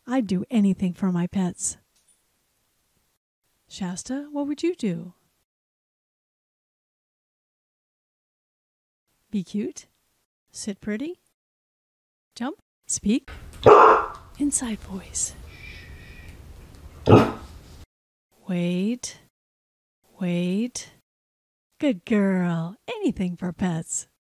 I'd do anything for my pets. Shasta, what would you do? Be cute? Sit pretty? Jump? Speak? Inside voice. Wait. Good girl. Anything for pets.